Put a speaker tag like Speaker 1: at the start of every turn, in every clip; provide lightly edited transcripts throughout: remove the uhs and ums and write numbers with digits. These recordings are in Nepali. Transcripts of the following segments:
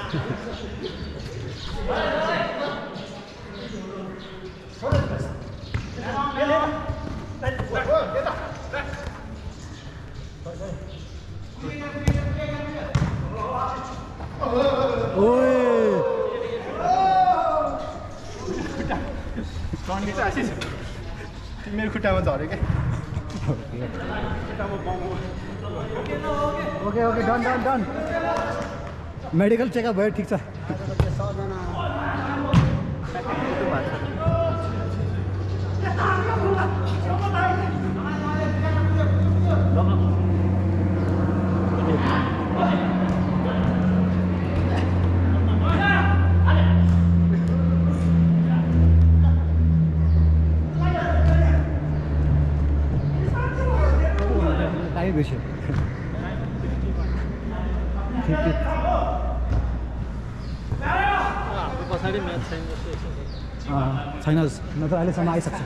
Speaker 1: मेरो खुट्टामा झऱ्यो के
Speaker 2: okay okay done done done medical checkup भयो ठिक छ छैन नत्र अहिलेसम्म आइसक्छ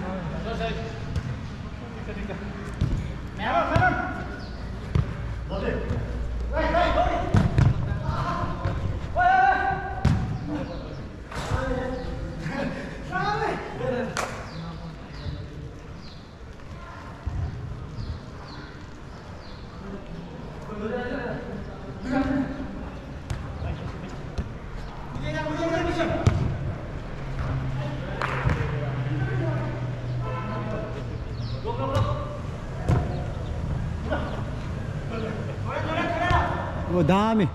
Speaker 2: ओ दामी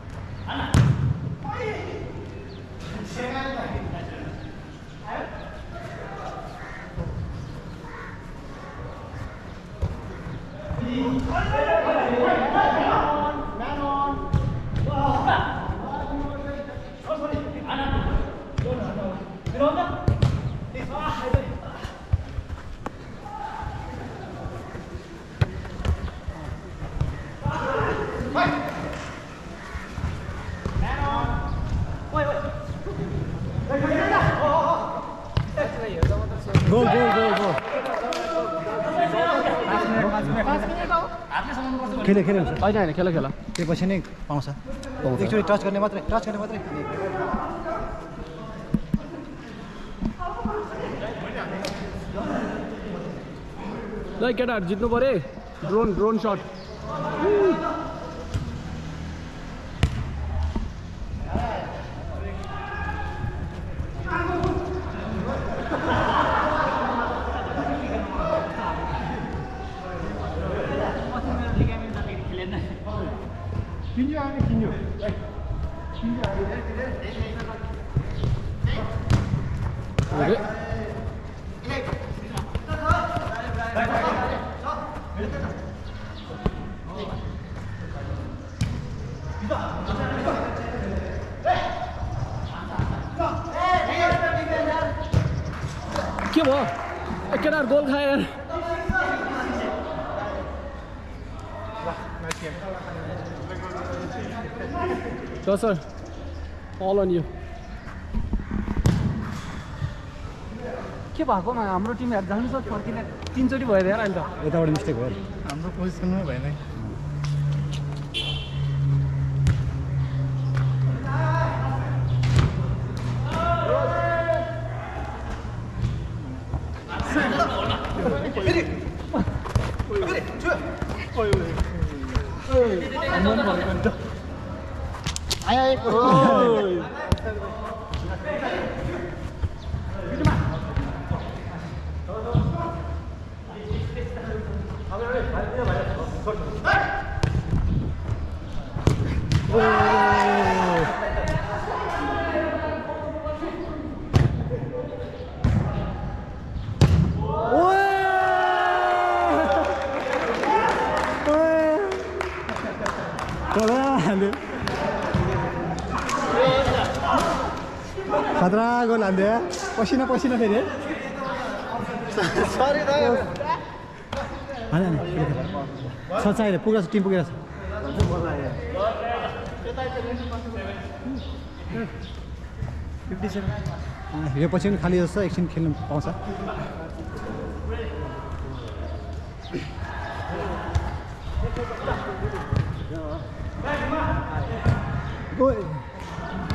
Speaker 2: गोल गोल गोल गोल खेले खेले हुन्छ
Speaker 3: होइन होइन खेल खेल
Speaker 2: त्यसपछि नै पाउँछ एकचोटि टच गर्ने मात्रै
Speaker 3: ल केटाहरू जित्नु पर्यो ड्रोन शट के भयो केटाहरू गोल खाए यार सर अल अन यु के भएको हाम्रो टिम हेर्दा जानु सर फर्किने 3 चोटि भयो यार अहिले त
Speaker 2: यताबाट मिस्टेक भयो
Speaker 1: हाम्रो पोजिसनमा भएन खतरा गोल हाल्दै पसिना पसिना फेरि सरी दाइ हैन छ चाहिए पुगेछ टिम पुगेछ यो पछि पनि खाली जस्तो एकछिन खेल्न पाउँछ ओइ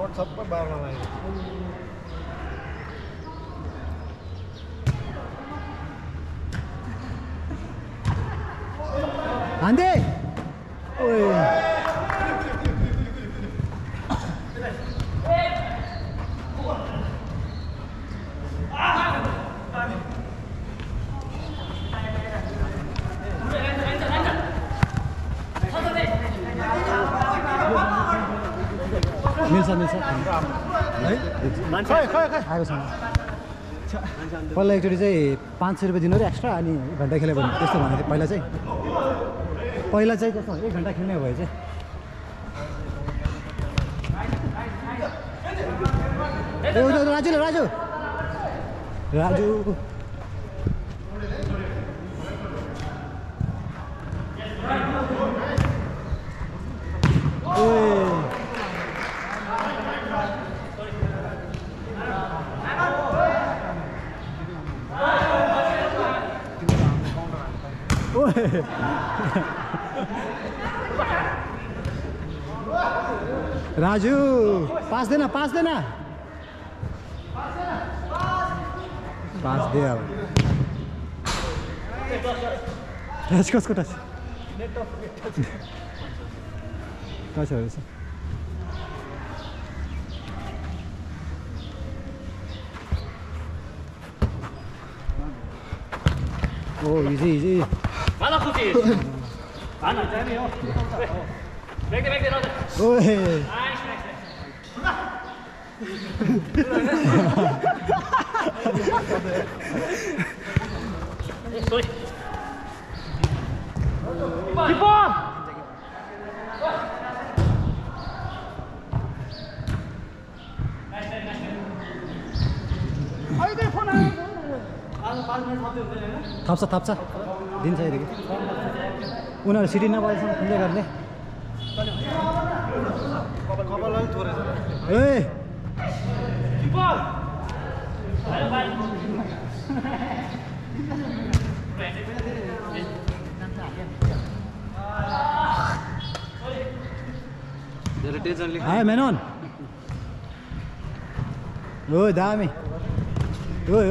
Speaker 2: सबै बार्न लाग्यो
Speaker 1: हान्दे ओए मिल्छ है
Speaker 2: खै खै खै
Speaker 1: आएको छैन पहिला एकचोटि चाहिँ 500 रुपियाँ दिनु रे एक्स्ट्रा अनि 1 घन्टा खेल्यो भने त्यस्तो भनेको थियो पहिला चाहिँ कस्तो 1 घन्टा खेल्ने भए चाहिँ ए राजु राजु राजु राजू पास देना पास दे अब टच कसको टच टचहरू छ ओ easy
Speaker 3: Mana Kuti? Mana, Jamie? Back there, Roger.
Speaker 1: ओए
Speaker 3: Nice. Sorry. Keep on!
Speaker 1: थाप्छ दिन्छ यदि उनीहरू सिटी नभएसम्म खुल्दै गर्ने
Speaker 2: कपाललाई थोरै छ
Speaker 1: ए
Speaker 2: धेरै टेन्सनले
Speaker 1: आयो मेनन ओ दामी ओए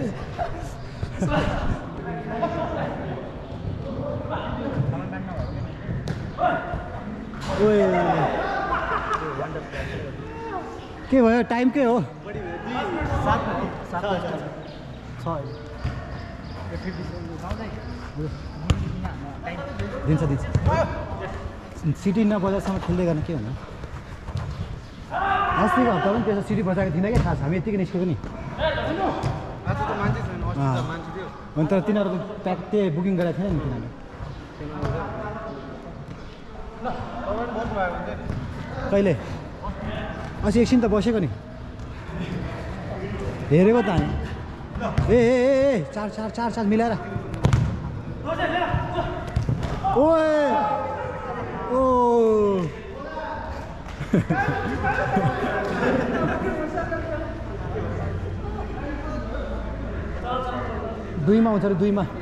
Speaker 1: के भयो टाइम के हो दिन्छ सिटी नबजासम्म खेल्दै गर्ने के हुनु अस्तिको हप्ता पनि त्यसो सिटी बजाएको थिएन क्या खास हामी यतिकै निस्केको नि
Speaker 2: आज त मान्छे छैन अस्ति त मान्छे थियो
Speaker 1: अन्त तिनीहरूको प्याक त्यही बुकिङ गरेको थिएन नि तिनीहरूले
Speaker 2: तपाईँ बस्नु भएको हुन्छ नि
Speaker 1: कहिले अस्ति एकछिन त बसेको नि हेरेको त हामी ए चार मिलाएर ओए ओ दुईमा हुन्छ अरे दुईमा